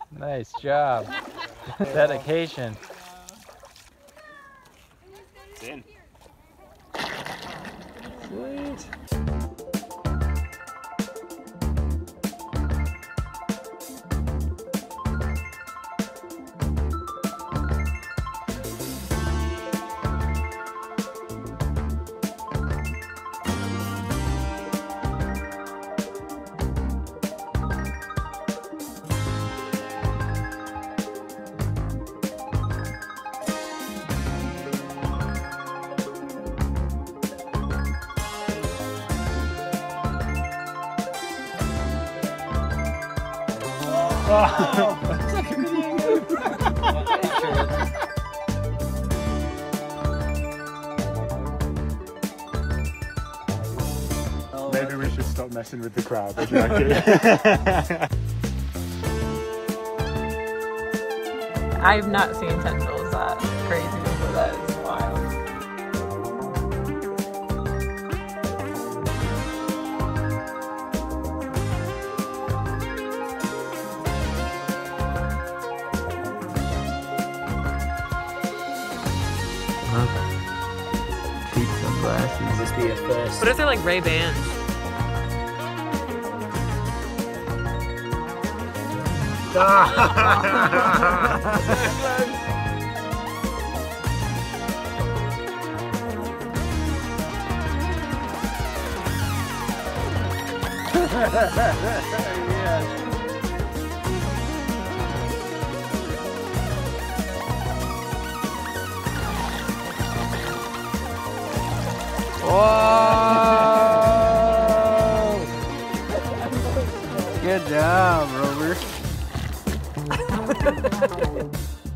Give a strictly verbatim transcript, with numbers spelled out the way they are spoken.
Nice job. Dedication. It's in. Sweet. Oh. Maybe we should stop messing with the crowd. I've not seen tendrils that crazy before. That is wild. Cheap sunglasses. Must be a first. What if they're like Ray-Bans? Yeah. Whoa! Good job, Rover.